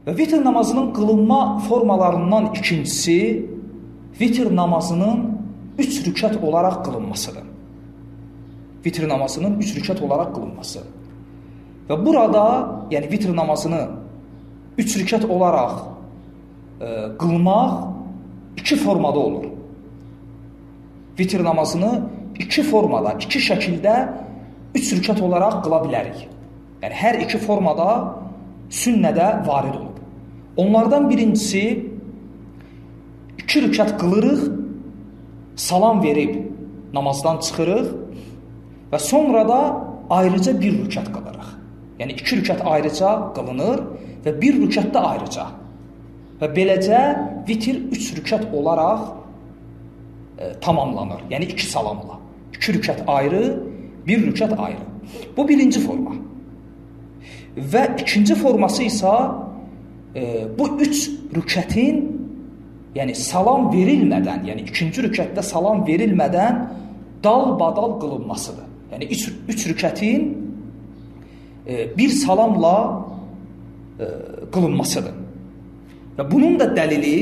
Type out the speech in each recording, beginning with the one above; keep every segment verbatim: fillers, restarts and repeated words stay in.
Və vitr namazının qılınma formalarından ikincisi vitr namazının üç rükət olaraq qılınmasıdır. Vitr namazının üç rükət olaraq qılınması. Və burada, yəni vitr namazını üç rükət olaraq e, qılmaq iki formada olur. Vitr namazını iki formada, iki şəkildə üç rükət olaraq qıla bilərik. Yəni hər iki formada sünnədə varid olub. Onlardan birincisi iki rükət qılırıq, salam verib namazdan çıxırıq və sonra da ayrıca bir rükət qılırıq. Yəni iki rükət ayrıca qılınır və bir rükət də ayrıca. Və beləcə vitr üç rükət olaraq e, tamamlanır. Yəni iki salamla. İki rükət ayrı, bir rükət ayrı. Bu birinci forma. Və ikinci forması isə e, bu üç rükətin, yəni salam verilmədən, yəni ikinci rükətdə salam verilmədən dalbadal qılınmasıdır. Yəni üç, üç rükətin e, bir salamla e, qılınmasıdır. Və bunun da dəlili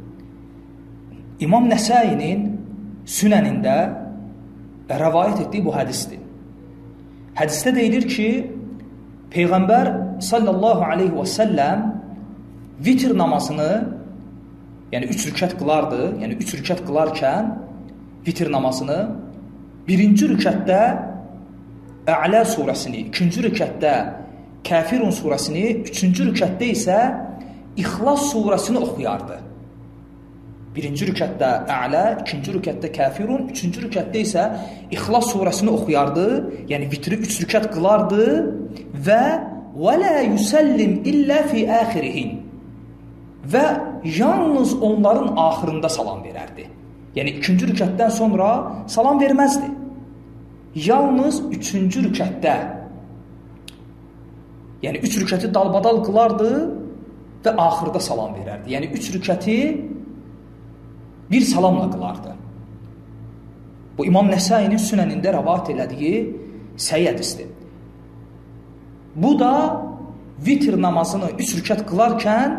İmam Nəsəinin Sünənində rəvayət etdiyi bu hədisdir. Hədisdə deyilir ki, Peyğəmbər sallallahu aleyhi və səlləm vitr namazını, yəni üç rükət qılardı, yəni üç rükət qılarkən vitr namazını birinci rükətdə Ə'lə surəsini, ikinci rükətdə Kəfirun surəsini, üçüncü rükətdə isə İxlas surəsini oxuyardı. Birinci rükətdə Ə'lə, ikinci rükətdə Kəfirun, üçüncü rükətdə isə İxlas surəsini oxuyardı, yəni vitri üç rükət qılardı və və lə yüsəllim illə fi əxirihin və yalnız onların axırında salam verərdi. Yəni ikinci rükətdən sonra salam verməzdi. Yalnız üçüncü rükətdə, yəni üç rükəti dalbadal qılardı və axırda salam verərdi. Yəni üç rükəti bir salamla qılardı. Bu İmam Nəsəinin Sünənində rəvat elədiyi səhih hədisdir. Bu da vitr namazını üç rükət qılarkən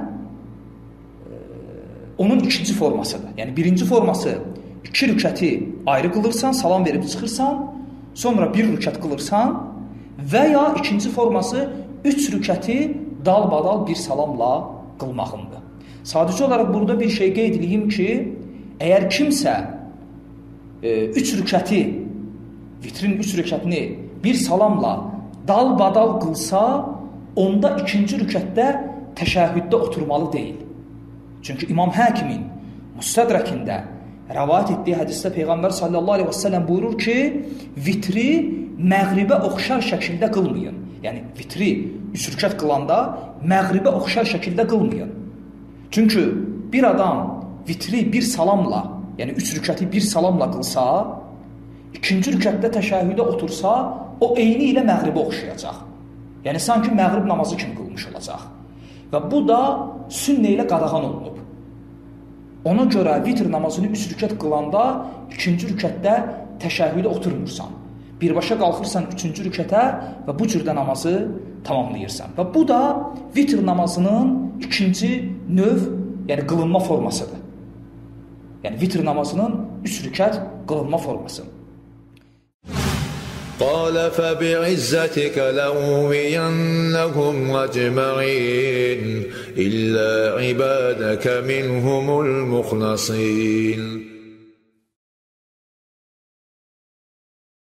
onun ikinci formasıdır. Yəni birinci forması iki rükəti ayrı qılırsan, salam verib çıxırsan, sonra bir rükət qılırsan və ya ikinci forması üç rükəti dalbadal bir salamla qılmağındır. Sadəcə olaraq burada bir şey qeyd edeyim ki, əgər kimsə e, üç rükəti, vitrin üç rükətini bir salamla dalbadal qılsa, onda ikinci rükətdə təşəhhüddə oturmalı deyil. Çünki İmam Həkimin Müstədrəkində rəvayət etdiyi hədisdə Peyğəmbər sallallahu aleyhi və səlləm buyurur ki, vitri məğribə oxşar şəkildə qılmayın. Yəni vitri üç rükət qılanda məğribə oxşar şəkildə qılmayın. Çünki bir adam vitri bir salamla, yəni üç rükəti bir salamla qılsa, ikinci rükətdə təşəhhüdə otursa, o eyni ilə məğribə oxşayacaq. Yəni sanki məğrib namazı kimi qılmış olacaq. Və bu da sünnə ilə qadağan olunub. Ona görə vitr namazını üç rükət qılanda ikinci rükətdə təşəhhüdə oturmursan. Birbaşa qalxırsan üçüncü rükətə və bu cürdə namazı tamamlayırsan. Və bu da vitr namazının ikinci növ, yəni qılınma formasıdır. Yəni vitr namazının üç rükət qılınma forması. قال فبعزتك لأغوينهم أجمعين إلا عبادك منهم المخلصين